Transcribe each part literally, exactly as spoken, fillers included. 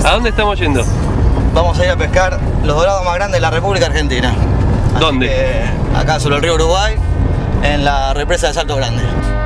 ¿A dónde estamos yendo? Vamos a ir a pescar los dorados más grandes de la República Argentina. Así ¿Dónde? que, acá sobre el río Uruguay, en la represa de Salto Grande.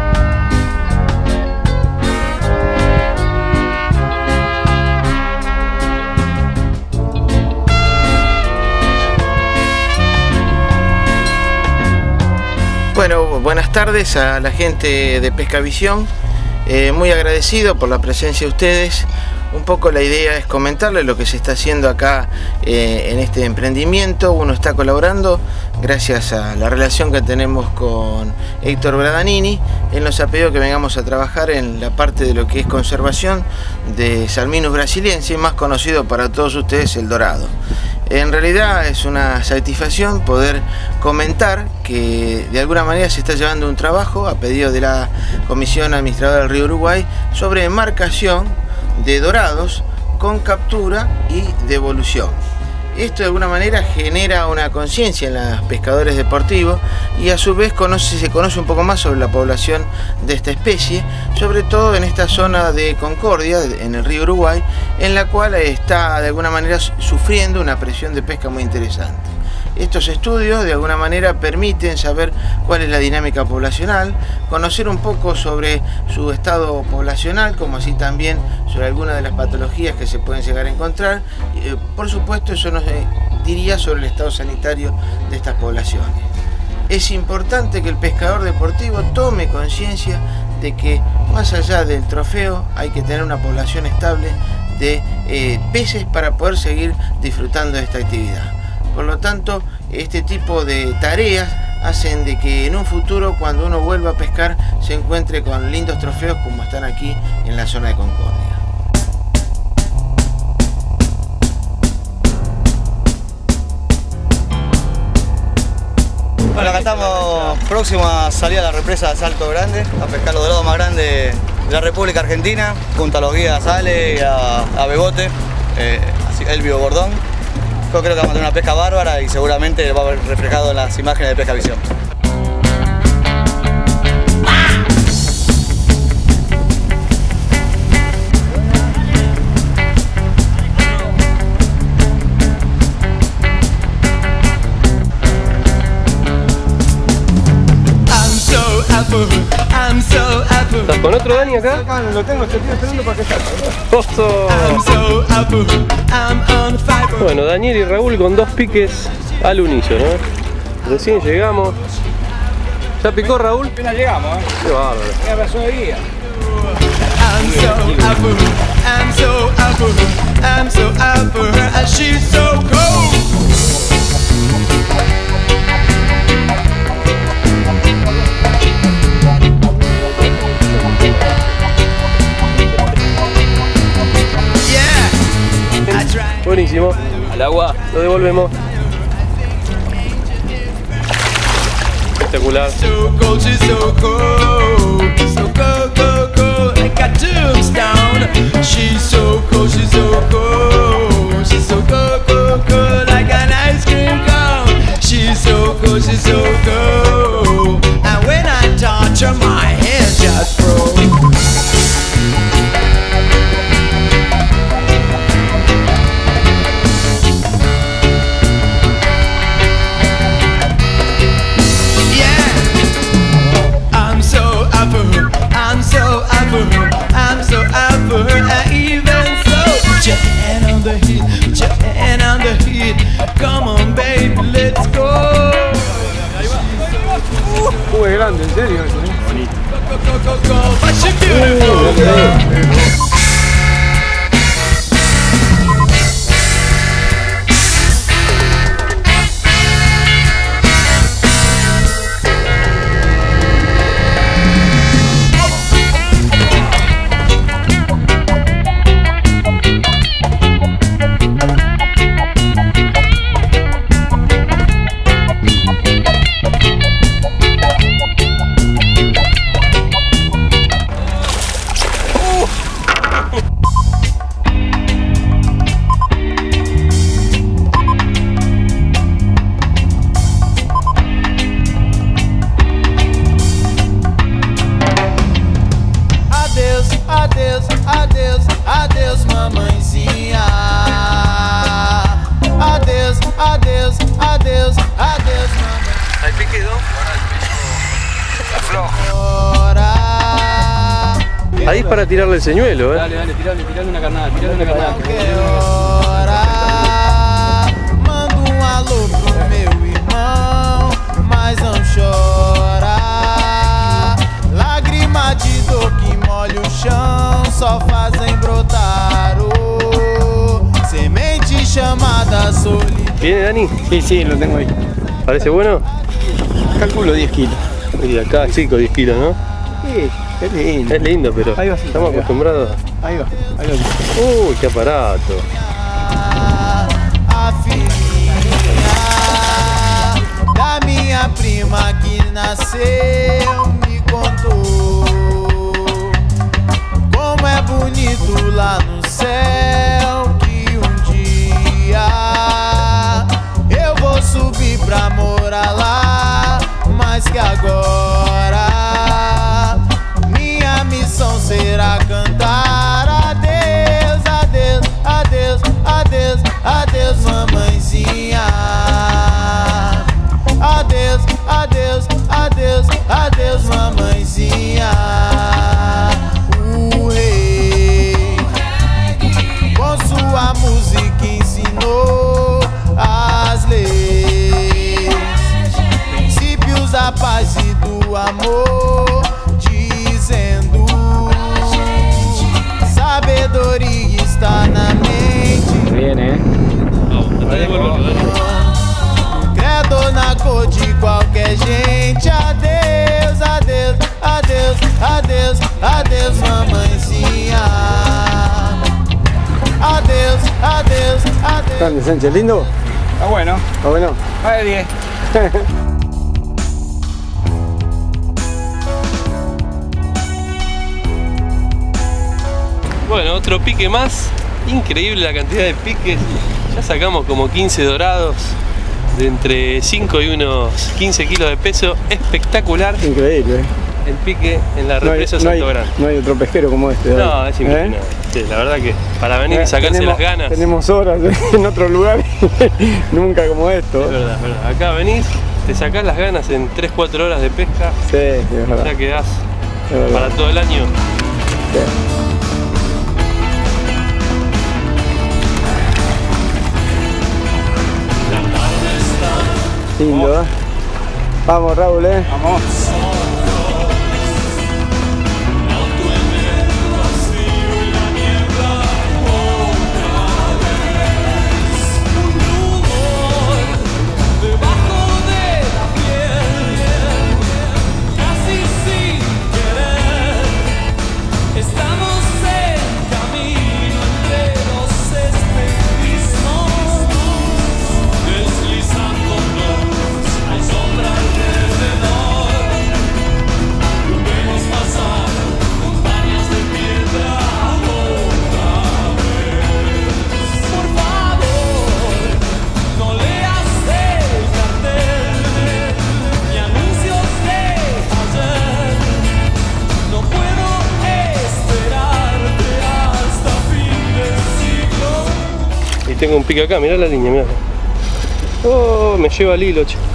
Bueno, buenas tardes a la gente de Pescavisión, eh, muy agradecido por la presencia de ustedes. Un poco la idea es comentarles lo que se está haciendo acá eh, en este emprendimiento. Uno está colaborando gracias a la relación que tenemos con Héctor Bradanini. Él nos ha pedido que vengamos a trabajar en la parte de lo que es conservación de Salminus brasiliensis, más conocido para todos ustedes el dorado. En realidad es una satisfacción poder comentar que de alguna manera se está llevando un trabajo a pedido de la Comisión Administradora del Río Uruguay sobre marcación de dorados con captura y devolución. Esto de alguna manera genera una conciencia en los pescadores deportivos y a su vez conoce, se conoce un poco más sobre la población de esta especie, sobre todo en esta zona de Concordia, en el río Uruguay, en la cual está de alguna manera sufriendo una presión de pesca muy interesante. Estos estudios de alguna manera permiten saber cuál es la dinámica poblacional, conocer un poco sobre su estado poblacional, como así también sobre algunas de las patologías que se pueden llegar a encontrar. Eh, por supuesto, eso nos eh, diría sobre el estado sanitario de estas poblaciones. Es importante que el pescador deportivo tome conciencia de que más allá del trofeo hay que tener una población estable de eh, peces para poder seguir disfrutando de esta actividad. Por lo tanto, este tipo de tareas hacen de que en un futuro, cuando uno vuelva a pescar, se encuentre con lindos trofeos como están aquí en la zona de Concordia. Bueno, acá estamos próximos a salir a la represa de Salto Grande, a pescar los dorados más grandes de la República Argentina, junto a los guías Ale y a, a Bebote, eh, Elvio Bordón. Yo creo que vamos a tener una pesca bárbara y seguramente va a ver reflejado en las imágenes de Pescavisión. ¿Estás con otro Dani acá? Acá lo tengo, estoy esperando para que salga. ¡Oso! Bueno, Daniel y Raúl con dos piques al unísono, ¿eh? Recién llegamos. ¿Ya picó Raúl? Apenas llegamos, ¿eh? Qué bárbaro. Tiene razón de guía. I'm so up for her, I'm so up for her, I'm so up for her, and she's so cold. Buenísimo. Al agua. Lo devolvemos. Espectacular. So cold, she's so cold, so cold, cold, cold, like a tombstone. She's so cold, she's so cold, she's so cold, cold, cold, like an ice cream cone. She's so cold, she's so cold, and when I touch her, my hands just froze. I'm so up for her, I'm so up for her, and even so, put your hand on the heat, put your hand on the heat, come on baby, let's go. Uh, es grande, en serio. Bonito. Go, go, go, go, go, but you're beautiful. Ahí es para tirarle el señuelo, ¿eh? Dale, dale, tirale, tirale una carnada, tirale una carnada. Manda um alô pro meu irmão, mas não chora. Lágrima de dor que molha o chão só fazem brotar oh, semente chamada solidão. ¿Viene Dani? Sí, sí, lo tengo ahí. ¿Parece bueno? Calculo diez kilos. Y acá chico, diez kilos, ¿no? Sí, es lindo. Es lindo, pero Ahí va, sí, estamos ahí va. acostumbrados. Ahí va, ahí va. Uy, qué aparato. A filhinha da minha prima que nasceu me contou como é bonito lá no céu, que um dia eu vou subir pra morar lá, mas que agora minha missão será cantar adeus, adeus, adeus, adeus, adeus, mamãezinha. Adeus, adeus, adeus, adeus, mamãezinha. O rei com sua música ensinou as leis, princípios da paz e do amor, dizendo sabedoria está na mente. Viene, ¿eh? Credo na cor de qualquer gente. Adeus, adeus, adeus, adeus, adeus, mamãezinha. Adeus, adeus, adeus. Grande, Sánchez, lindo. Está bueno. Está bueno. Vale diez. Bueno, otro pique más. Increíble la cantidad de piques. Ya sacamos como quince dorados de entre cinco y unos quince kilos de peso. Espectacular Increíble, ¿eh? el pique en la No hay, represa no, hay, Salto Grande. no hay otro pesquero como este. No, ¿eh? es impresionante. Sí, la verdad que para venir y Eh, sacarse tenemos- las ganas. Tenemos horas en otro lugar, nunca como esto. Es verdad, es verdad. Acá venís, te sacás las ganas en tres cuatro horas de pesca. Sí, sí, es verdad. Ya quedás Es verdad. para todo el año. Sí. Lindo, ¿eh? Vamos, Raúl, ¿eh? Vamos. Y tengo un pique acá, mirá la línea, mirá. Oh, me lleva al hilo, che.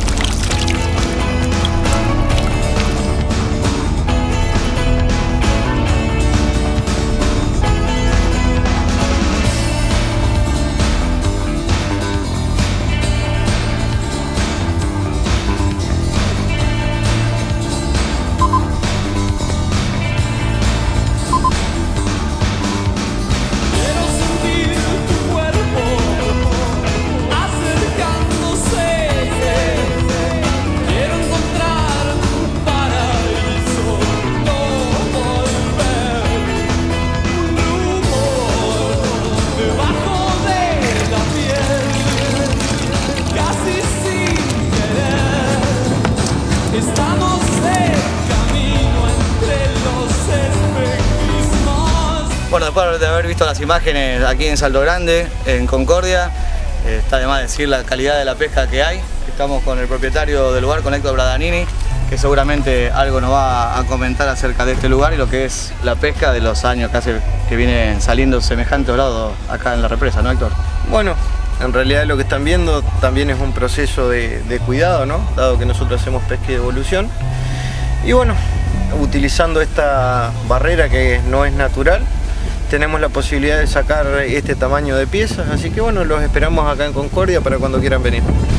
Bueno, después de haber visto las imágenes aquí en Salto Grande, en Concordia, eh, está de más decir la calidad de la pesca que hay. Estamos con el propietario del lugar, con Héctor Bradanini, que seguramente algo nos va a comentar acerca de este lugar y lo que es la pesca de los años que hace que vienen saliendo semejante dorado acá en la represa, ¿no, Héctor? Bueno, en realidad lo que están viendo también es un proceso de, de cuidado, ¿no? Dado que nosotros hacemos pesca de evolución. Y bueno, utilizando esta barrera que no es natural, tenemos la posibilidad de sacar este tamaño de piezas, así que bueno, los esperamos acá en Concordia para cuando quieran venir.